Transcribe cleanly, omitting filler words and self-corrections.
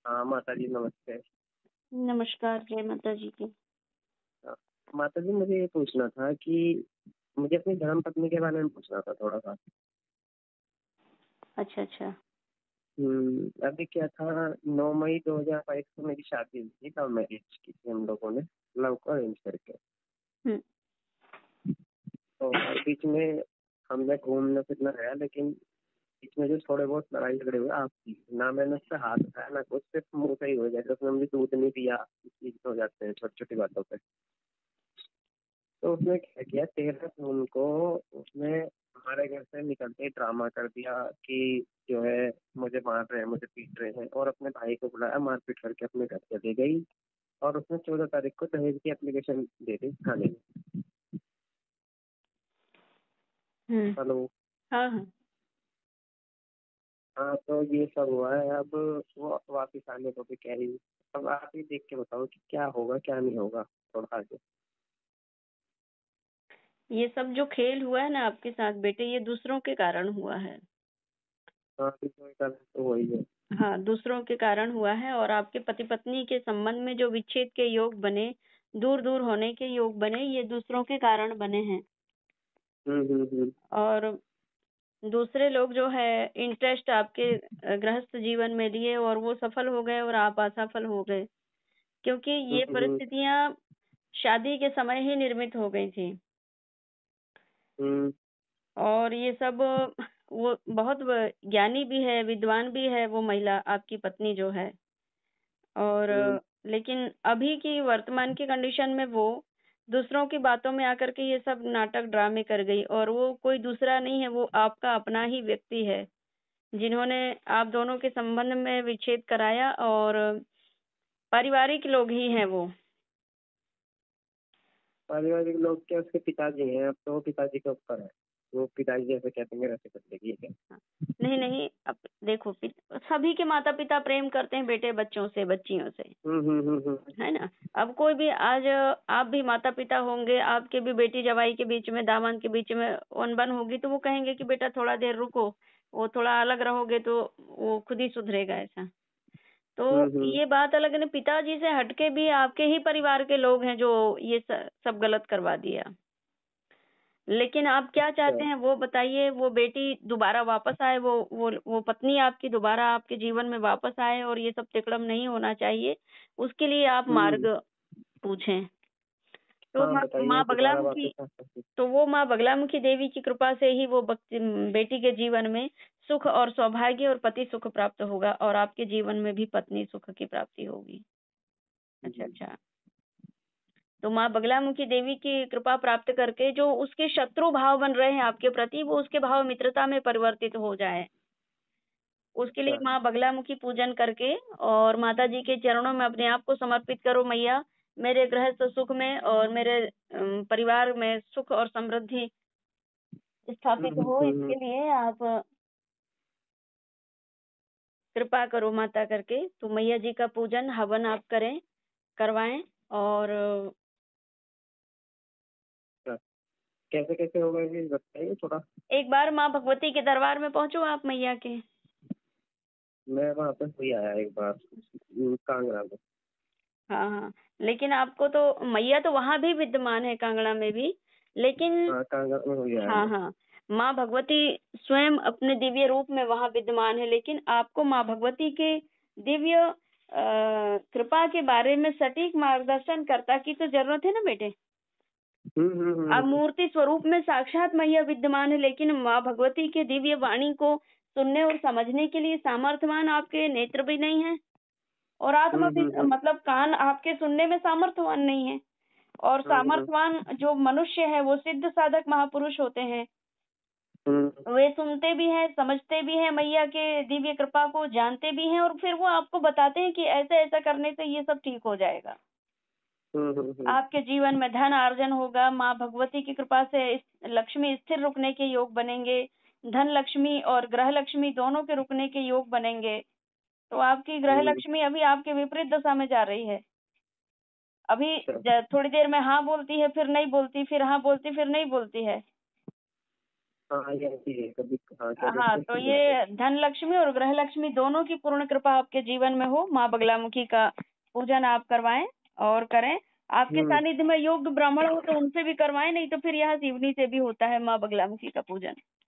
हाँ माता जी नमस्ते। नमस्कार, जय माता जी की। हाँ, माता जी मुझे ये पूछना था कि मुझे अपनी धर्मपत्नी के बारे में पूछना था थोड़ा-सा। अच्छा, अच्छा। अभी क्या था 9 मई 2022 को मेरी शादी हुई थी, लव मैरिज की थी हम लोगों ने, लव को अरेंज करके। हुँ, तो बीच में हमने घूमना-फिरना गया लेकिन बीच में जो थोड़े बहुत लड़ाई झगड़े हुए आपसी, ना मैंने उसपे हाथ उठाया ना कुछ, सिर्फ मुँह से ही हुए जैसे उसने मुझे दूध नहीं दिया, ये हो जाते हैं छोटी-छोटी बातों पे। तो उसने क्या किया 13 जून को उसने हमारे घर से निकलते ही ड्रामा कर दिया कि जो है मुझे मार रहे हैं, मुझे पीट रहे हैं और अपने भाई को बुलाया मारपीट करके अपने घर चली गई और उसने 14 तारीख को दहेज की एप्लीकेशन दे दी थाने में। हुँ। हेलो। हाँ, हाँ। हाँ तो ये सब हुआ है। अब वो वापिस आने को भी कह रही। अब आप ही देख के बताओ कि क्या होगा क्या नहीं होगा थोड़ा आगे। ये सब जो खेल हुआ है ना आपके साथ बेटे, ये दूसरों के कारण हुआ है। हाँ तो वही है। हाँ, दूसरों के कारण हुआ है और आपके पति-पत्नी के संबंध में जो विच्छेद के योग बने, दूर-दूर होने के योग बने, ये दूसरों के कारण बने हैं। हम्म। और दूसरे लोग जो है इंटरेस्ट आपके गृहस्थ जीवन में लिए और वो सफल हो गए और आप असफल हो गए। क्योंकि ये हम्म। परिस्थितियाँ शादी के समय ही निर्मित हो गई थी। हम्म। और ये सब वो बहुत ज्ञानी भी है, विद्वान भी है वो महिला आपकी पत्नी जो है। और हम्म। लेकिन अभी की वर्तमान की कंडीशन में वो दूसरों की बातों में आकर के ये सब नाटक ड्रामे कर गई और वो कोई दूसरा नहीं है, वो आपका अपना ही व्यक्ति है, जिन्होंने आप दोनों के संबंध में विच्छेद कराया और पारिवारिक लोग ही हैं वो। पारिवारिक लोग क्या उसके पिताजी हैं। अब तो वो पिताजी के ऊपर है। वो पिताजी जैसे कहते हैं वैसे कर देगी ये क्या। हाँ। नहीं, नहीं, अब देखो सभी के माता-पिता प्रेम करते हैं बेटे बच्चों से, बच्चियों से, हम्म। है ना? अब कोई भी आज आप भी माता-पिता होंगे, आपके भी बेटी जवाई के बीच में, दामाद के बीच में अनबन होगी तो वो कहेंगे कि बेटा थोड़ा देर रुको, वो थोड़ा अलग रहोगे तो वो खुद ही सुधरेगा ऐसा। तो हम्म। ये बात अलग है ना, पिताजी से हटके भी आपके ही परिवार के लोग हैं जो ये सब गलत करवा दिया। लेकिन आप क्या अच्छा। चाहते हैं वो बताइए, वो बेटी दोबारा वापस आए, वो पत्नी आपकी दोबारा आपके जीवन में वापस आए और ये सब तिकड़म नहीं होना चाहिए। उसके लिए आप हम्म। मार्ग पूछें। तो हाँ बताइए माँ दोबारा बगलामुखी वापस आ सकती। तो वो माँ बगलामुखी देवी की कृपा से ही वो बेटी के जीवन में सुख और सौभाग्य और पति सुख प्राप्त होगा और आपके जीवन में भी पत्नी सुख की प्राप्ति होगी। अच्छा, हम्म। अच्छा। तो माँ बगलामुखी देवी की कृपा प्राप्त करके जो उसके शत्रु भाव बन रहे हैं आपके प्रति, वो उसके भाव मित्रता में परिवर्तित हो जाए। उसके लिए अच्छा। माँ बगलामुखी पूजन करके और माता जी के चरणों में अपने आप को समर्पित करो, मैया मेरे गृहस्थ सुख में और मेरे परिवार में सुख और समृद्धि स्थापित हो, हम्म। इसके लिए आप कृपा करो माता करके। तो मैया जी का पूजन हवन आप करें, करवाएं। और अच्छा, कैसे कैसे होगा ये बताइए थोड़ा। एक बार माँ भगवती के दरबार में पहुंचो आप मैया के। मैं वहाँ पे हुई आया एक बार कांगड़ा में। हाँ, हाँ। लेकिन आपको तो मैया तो वहां भी विद्यमान है कांगड़ा में भी, लेकिन हाँ कांगड़ा में हुई आया हाँ, मैं। हाँ। माँ भगवती स्वयं अपने दिव्य रूप में वहां विद्यमान है, लेकिन आपको माँ भगवती के दिव्य कृपा के बारे में सटीक मार्गदर्शन कर्ता की तो जरूरत है ना बेटे। अब हम्म। मूर्ति स्वरूप में साक्षात मैया विद्यमान है, लेकिन माँ भगवती के दिव्य वाणी को सुनने और समझने के लिए सामर्थ्यवान आपके नेत्र भी नहीं है और आत्मा भी हम्म। मतलब कान आपके सुनने में सामर्थ्यवान नहीं है। और हम्म। सामर्थ्यवान जो मनुष्य है वो सिद्ध साधक महापुरुष होते हैं। हम्म। वे सुनते भी हैं, समझते भी हैं, मैया के दिव्य कृपा को जानते भी हैं और फिर वो आपको बताते हैं कि ऐसा ऐसा करने से ये सब ठीक हो जाएगा। हम्म। आपके जीवन में धन अर्जन होगा, माँ भगवती की कृपा से लक्ष्मी स्थिर रुकने के योग बनेंगे, धन लक्ष्मी और ग्रह लक्ष्मी दोनों के रुकने के योग बनेंगे। तो आपकी ग्रह लक्ष्मी अभी आपके विपरीत दशा में जा रही है। अभी थोड़ी देर में हाँ बोलती है, फिर नहीं बोलती, फिर हाँ बोलती, फिर नहीं बोलती है। हाँ ये ऐसी है कभी, हाँ क्या हाँ, कहते तो हैं ये धन लक्ष्मी और ग्रह लक्ष्मी दोनों की पूर्ण कृपा आपके जीवन में हो। माँ बगलामुखी का पूजन आप करवाएं और करें। आपके हम्म। सानिध्य में योग्य ब्राह्मण हो तो उनसे भी करवाएं, नहीं तो फिर यहाँ सिवनी से भी होता है माँ बगलामुखी का पूजन।